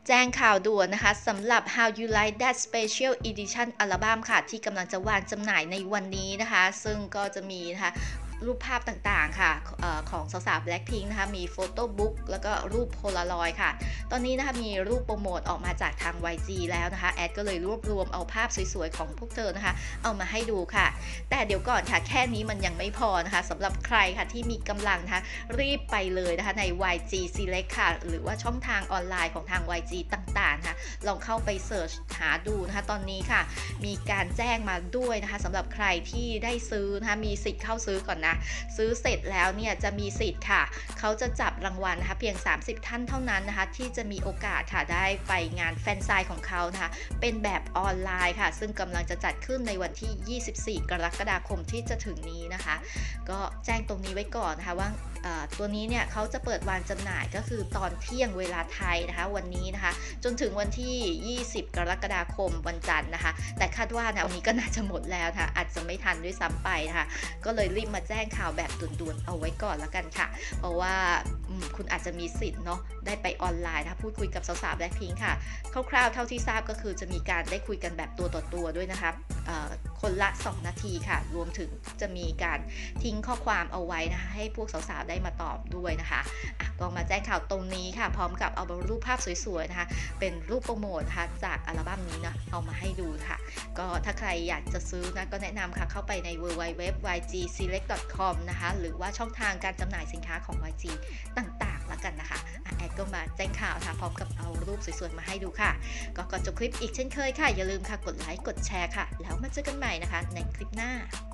แจ้งข่าวด่วนนะคะสำหรับ How You Like That Special Edition อัลบั้มค่ะที่กำลังจะวางจำหน่ายในวันนี้นะคะซึ่งก็จะมีนะคะรูปภาพต่างๆค่ะของสาวๆ Blackpink นะคะมีโฟโต้บุ๊กแล้วก็รูปโพลารอยด์ค่ะตอนนี้นะคะมีรูปโปรโมทออกมาจากทาง YG แล้วนะคะแอดก็เลยรวบรวมเอาภาพสวยๆของพวกเธอนะคะเอามาให้ดูค่ะแต่เดี๋ยวก่อนค่ะแค่นี้มันยังไม่พอนะคะสำหรับใครค่ะที่มีกำลังนะคะรีบไปเลยนะคะใน YG Select ค่ะหรือว่าช่องทางออนไลน์ของทาง YG ต่างๆนะคะลองเข้าไปเสิร์ชหาดูนะคะตอนนี้ค่ะมีการแจ้งมาด้วยนะคะสำหรับใครที่ได้ซื้อนะคะมีสิทธิ์เข้าซื้อก่อนนะซื้อเสร็จแล้วเนี่ยจะมีสิทธิ์ค่ะเขาจะจับรางวัลนะคะเพียง30ท่านเท่านั้นนะคะที่จะมีโอกาสค่ะได้ไปงานแฟนไซน์ของเขานะคะเป็นแบบออนไลน์ค่ะซึ่งกำลังจะจัดขึ้นในวันที่24กรกฎาคมที่จะถึงนี้นะคะก็แจ้งตรงนี้ไว้ก่อนนะคะว่าตัวนี้เนี่ยเขาจะเปิดวางจำหน่ายก็คือตอนเที่ยงเวลาไทยนะคะวันนี้นะคะจนถึงวันที่20กรกฎาคมวันจันทร์นะคะแต่คาดว่านะวันนี้ก็น่าจะหมดแล้วนะคะอาจจะไม่ทันด้วยซ้ำไปนะคะก็เลยรีบมาแจ้งข่าวแบบด่วนๆเอาไว้ก่อนแล้วกันค่ะเพราะว่าคุณอาจจะมีสิทธิ์เนาะได้ไปออนไลน์นะคะพูดคุยกับสาวๆ Blackpink ค่ะคร่าวๆเท่าที่ทราบก็คือจะมีการได้คุยกันแบบตัวต่อตัวด้วยนะคะคนละ2นาทีค่ะรวมถึงจะมีการทิ้งข้อความเอาไว้นะคะให้พวกสาวๆได้มาตอบด้วยนะคะก็มาแจ้งข่าวตรงนี้ค่ะพร้อมกับเอารูปภาพสวยๆนะคะเป็นรูปโปรโมทนะคะจากอัลบั้มนี้นะเอามาให้ดูค่ะก็ถ้าใครอยากจะซื้อนะก็แนะนำค่ะเข้าไปใน www.ygselect.com นะคะหรือว่าช่องทางการจำหน่ายสินค้าของ YG ต่างๆแล้วกันนะคะแอดก็มาแจ้งข่าวค่ะพร้อมกับเอารูปสวยๆมาให้ดูค่ะก็ก่อนจบคลิปอีกเช่นเคยค่ะอย่าลืมค่ะกดไลค์กดแชร์ค่ะแล้วมาเจอกันใหม่นะคะในคลิปหน้า